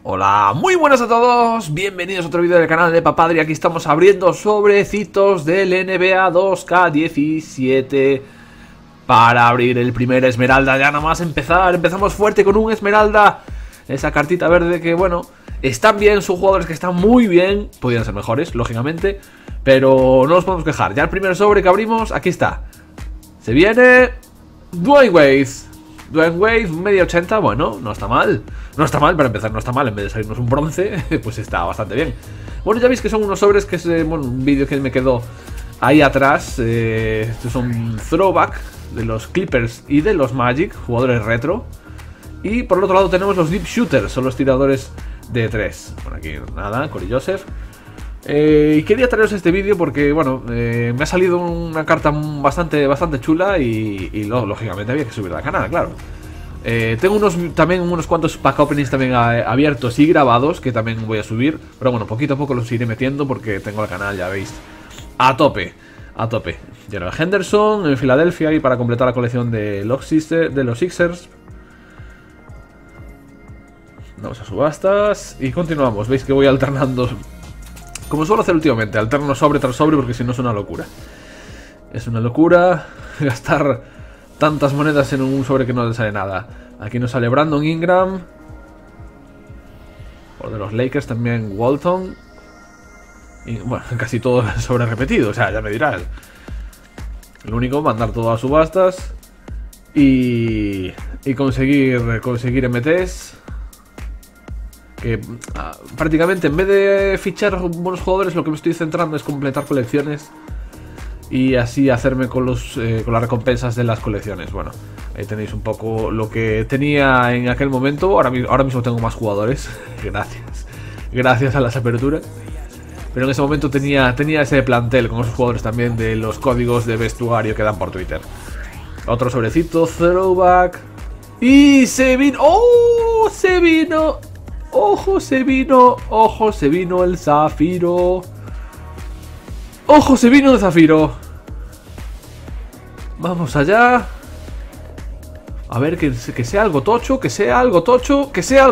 Hola, muy buenas a todos, bienvenidos a otro vídeo del canal de Papadri. Aquí estamos abriendo sobrecitos del NBA 2K17 para abrir el primer Esmeralda. Ya nada más empezamos fuerte con un Esmeralda. Esa cartita verde que, bueno, están bien, son jugadores que están muy bien. Podrían ser mejores, lógicamente, pero no nos podemos quejar. Ya el primer sobre que abrimos, aquí está. Se viene Dwyane Wade, medio 80, bueno, no está mal. No está mal, para empezar no está mal. En vez de salirnos un bronce, pues está bastante bien. Bueno, ya veis que son unos sobres que es bueno, un vídeo que me quedó ahí atrás. Estos son throwback de los Clippers y de los Magic, jugadores retro. Y por el otro lado tenemos los deep shooters, son los tiradores de 3. Bueno, aquí nada, Corey Joseph. Y quería traeros este vídeo porque, bueno, me ha salido una carta bastante chula y lógicamente había que subirla al canal, claro. Tengo también unos cuantos pack openings también abiertos y grabados que también voy a subir. Pero bueno, poquito a poco los iré metiendo porque tengo el canal, ya veis, a tope. General Henderson en Filadelfia y para completar la colección de los Sixers. Vamos a subastas y continuamos. Veis que voy alternando, como suelo hacer últimamente, alterno sobre tras sobre porque si no es una locura. Es una locura gastar tantas monedas en un sobre que no le sale nada. Aquí nos sale Brandon Ingram. O de los Lakers también Walton. Y bueno, casi todo sobre repetido, o sea, ya me dirás. Lo único, mandar todo a subastas y conseguir MTs. Que prácticamente en vez de fichar buenos jugadores, lo que me estoy centrando es completar colecciones y así hacerme con las recompensas de las colecciones. Bueno, ahí tenéis un poco lo que tenía en aquel momento. Ahora mismo tengo más jugadores. Gracias a las aperturas. Pero en ese momento tenía ese plantel con esos jugadores también de los códigos de vestuario que dan por Twitter. Otro sobrecito, throwback. Y se vino. ¡Oh! Se vino. ¡Ojo! Se vino el Zafiro. ¡Ojo! Se vino el Zafiro. Vamos allá. A ver, que sea algo tocho. Que sea algo tocho.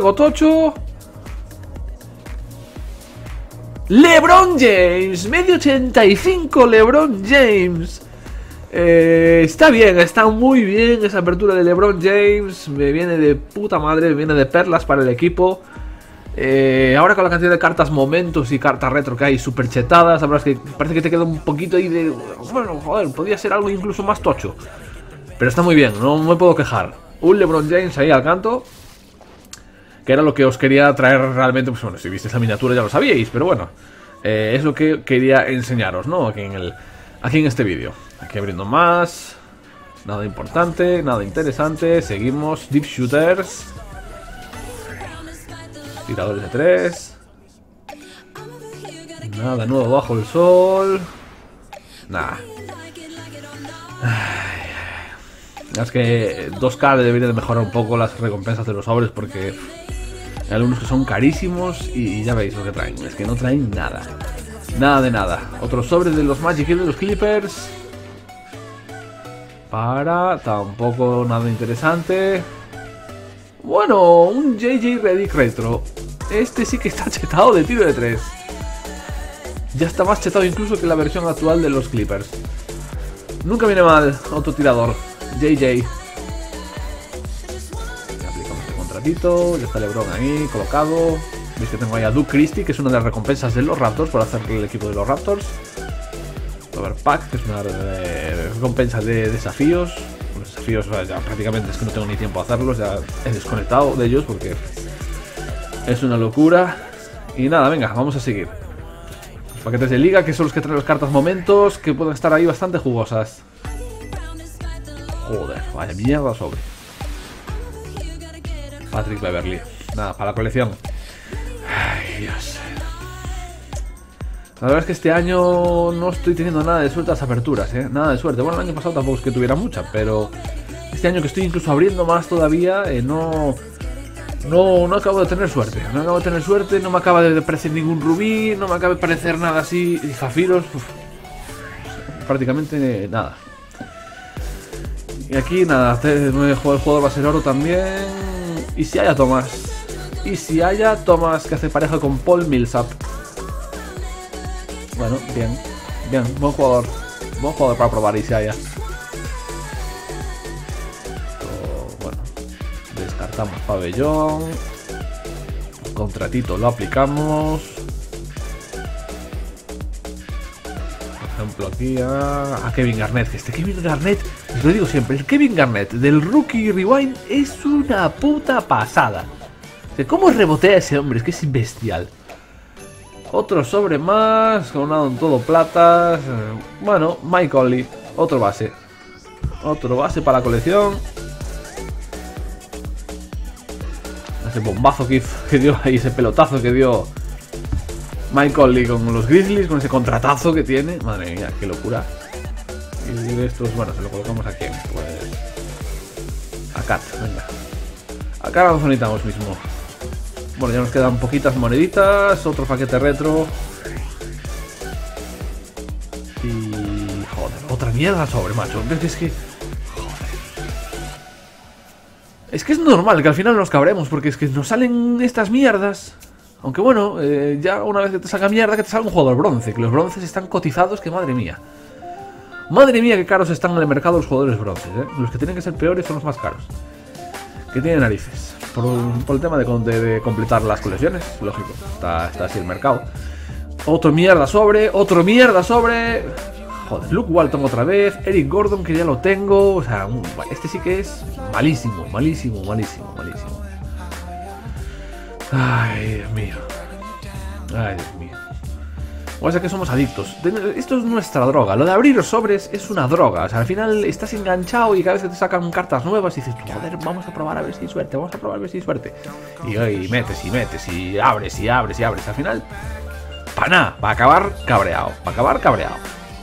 LeBron James. Medio 85 LeBron James. Está bien, está muy bien esa apertura de LeBron James. Me viene de puta madre, me viene de perlas para el equipo. Ahora con la cantidad de cartas momentos y cartas retro que hay super chetadas, la verdad es que parece que te queda un poquito ahí de... Bueno, joder, podría ser algo incluso más tocho. Pero está muy bien, no me puedo quejar. Un LeBron James ahí al canto, que era lo que os quería traer realmente. Pues bueno, si visteis la miniatura ya lo sabíais, pero bueno, es lo que quería enseñaros, ¿no? Aquí en este vídeo. Aquí abriendo más. Nada importante, nada interesante. Seguimos, deep shooters, tiradores de 3. Nada nuevo bajo el sol. Nada. Es que 2K debería de mejorar un poco las recompensas de los sobres porque hay algunos que son carísimos y ya veis lo que traen. Es que no traen nada. Nada de nada. Otros sobres de los Magic y de los Clippers. Tampoco nada interesante. Bueno, un JJ Redick retro. Este sí que está chetado de tiro de 3. Ya está más chetado incluso que la versión actual de los Clippers. Nunca viene mal, otro tirador. JJ. Aplicamos este contratito. Ya está LeBron ahí, colocado. Veis que tengo ahí a Duke Christie, que es una de las recompensas de los Raptors por hacer el equipo de los Raptors. Overpack, que es una recompensa de desafíos. Los desafíos ya prácticamente es que no tengo ni tiempo a hacerlos, ya he desconectado de ellos porque es una locura. Y nada, venga, vamos a seguir. Los paquetes de liga, que son los que traen las cartas momentos, que pueden estar ahí bastante jugosas. Joder, vaya mierda sobre Patrick Beverley. Nada, para la colección. Ay, Dios. La verdad es que este año no estoy teniendo nada de suerte a las aperturas, nada de suerte. Bueno, el año pasado tampoco es que tuviera mucha, pero este año que estoy incluso abriendo más todavía, no acabo de tener suerte. No me acaba de aparecer ningún rubí, no me acaba de aparecer nada así. Y zafiros, prácticamente nada. Y aquí nada, el jugador va a ser oro también. Y si hay a Tomás. Y si haya Thomas, que hace pareja con Paul Millsap. Bueno, bien. Bien, buen jugador. Buen jugador para probar Isiah. Bueno, descartamos pabellón. Contratito lo aplicamos. Por ejemplo aquí a Kevin Garnett. Que este Kevin Garnett, lo digo siempre, el Kevin Garnett del Rookie Rewind es una puta pasada. ¿Cómo rebotea ese hombre? Es que es bestial. Otro sobre más, coronado en todo platas. Bueno, Mike Conley, otro base. Otro base para la colección. Ese bombazo que dio ahí, ese pelotazo que dio Mike Conley con los Grizzlies, con ese contratazo que tiene. Madre mía, qué locura. Y estos, bueno, se lo colocamos a quién. Pues a Kat, venga. A Karl Anthony Towns mismo. Bueno, ya nos quedan poquitas moneditas. Otro paquete retro. Y... joder, otra mierda sobre, macho. Es que... joder. Es que es normal que al final nos cabremos, porque es que nos salen estas mierdas. Aunque bueno, ya una vez que te salga mierda, que te salga un jugador bronce. Que los bronces están cotizados, que madre mía. Madre mía, qué caros están en el mercado los jugadores bronces, ¿eh? Los que tienen que ser peores son los más caros. Que tienen narices. Por el tema de completar las colecciones, lógico, está así el mercado. Otro mierda sobre, otro mierda sobre. Joder, Luke Walton otra vez, Eric Gordon que ya lo tengo. O sea, este sí que es malísimo, malísimo, malísimo, malísimo. Ay, Dios mío. Ay, Dios mío. O sea que somos adictos. Esto es nuestra droga. Lo de abrir los sobres es una droga. O sea, al final estás enganchado y cada vez te sacan cartas nuevas y dices, joder, vamos a probar a ver si hay suerte, vamos a probar a ver si hay suerte. Y metes y metes y abres y abres y abres. Al final, para nada, para acabar cabreado. Para acabar cabreado.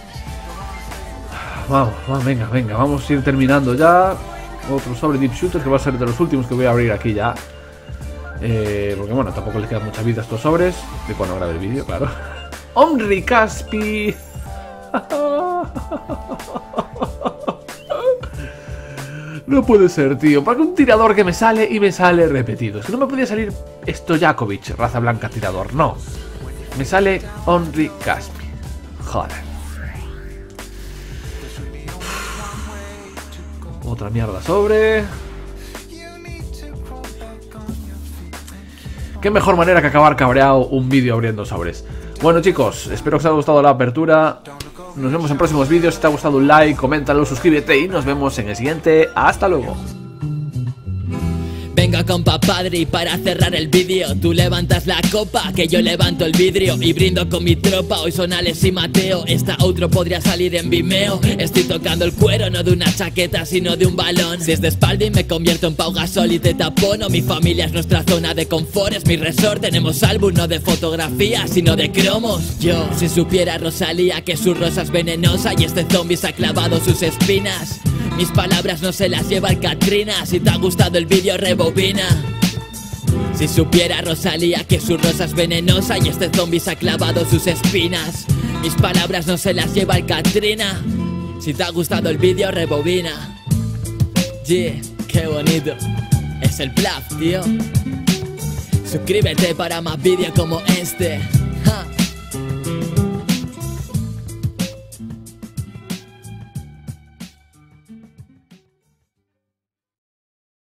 Vamos, venga, vamos a ir terminando ya. Otro sobre Deep Shooter que va a ser de los últimos que voy a abrir aquí ya. Porque bueno, tampoco les quedan mucha vida a estos sobres. De cuando grabe el vídeo, claro. Henry Caspi. No puede ser, tío. Para que un tirador que me sale y me sale repetido. Es que no me podía salir Stojakovic, raza blanca tirador. No. Me sale Henry Caspi. Joder. Otra mierda sobre. Qué mejor manera que acabar cabreado un vídeo abriendo sobres. Bueno chicos, espero que os haya gustado la apertura. Nos vemos en próximos vídeos. Si te ha gustado un like, coméntalo, suscríbete y nos vemos en el siguiente. Hasta luego. Venga compa padre y para cerrar el vídeo tú levantas la copa, que yo levanto el vidrio y brindo con mi tropa. Hoy son Alex y Mateo, esta outro podría salir en Vimeo. Estoy tocando el cuero, no de una chaqueta sino de un balón. Si es de espalda y me convierto en Pau Gasol y te tapono. Mi familia es nuestra zona de confort, es mi resort. Tenemos álbum no de fotografía sino de cromos. Yo, si supiera Rosalía que su rosa es venenosa y este zombie se ha clavado sus espinas, mis palabras no se las lleva el Katrina. Si te ha gustado el vídeo rebobina. Si supiera Rosalía que su rosa es venenosa y este zombie se ha clavado sus espinas, mis palabras no se las lleva el Katrina. Si te ha gustado el vídeo rebobina. Yeah, qué bonito. Es el bluff, tío. Suscríbete para más vídeos como este.